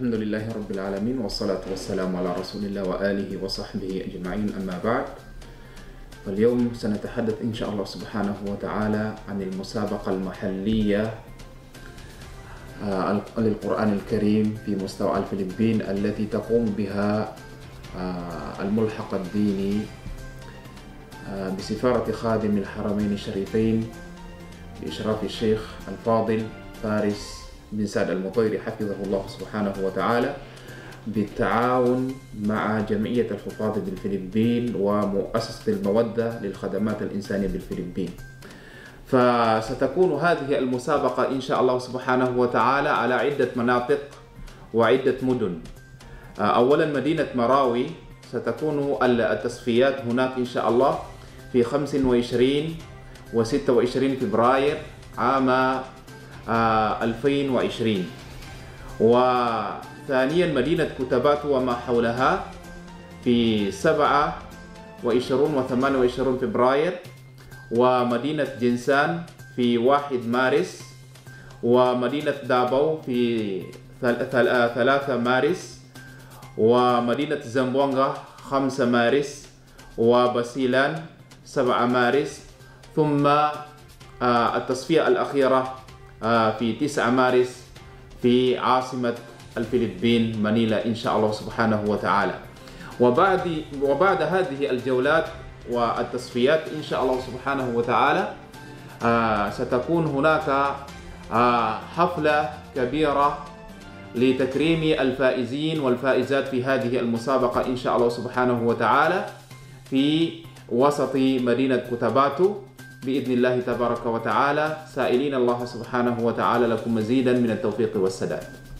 الحمد لله رب العالمين والصلاة والسلام على رسول الله وآله وصحبه أجمعين، أما بعد. فاليوم سنتحدث إن شاء الله سبحانه وتعالى عن المسابقة المحلية للقرآن الكريم في مستوى الفلبين التي تقوم بها الملحق الديني بسفارة خادم الحرمين الشريفين بإشراف الشيخ الفاضل فارس بن سعد المطيري حفظه الله سبحانه وتعالى، بالتعاون مع جمعية الحفاظ بالفلبين ومؤسسة المودة للخدمات الإنسانية بالفلبين. فستكون هذه المسابقة إن شاء الله سبحانه وتعالى على عدة مناطق وعدة مدن. أولا مدينة مراوي ستكون التصفيات هناك إن شاء الله في 25 و 26 فبراير عام 2020. وثانيا مدينة كتبات وما حولها في 27 و 28 فبراير، ومدينة جنسان في 1 مارس، ومدينة دابو في 3 مارس، ومدينة زمبونغا 5 مارس، وبسيلان 7 مارس، ثم التصفية الأخيرة في 9 مارس في عاصمة الفلبين مانيلا إن شاء الله سبحانه وتعالى. وبعد هذه الجولات والتصفيات إن شاء الله سبحانه وتعالى ستكون هناك حفلة كبيرة لتكريم الفائزين والفائزات في هذه المسابقة إن شاء الله سبحانه وتعالى في وسط مدينة كوتاباتو بإذن الله تبارك وتعالى، سائلين الله سبحانه وتعالى لكم مزيدا من التوفيق والسداد.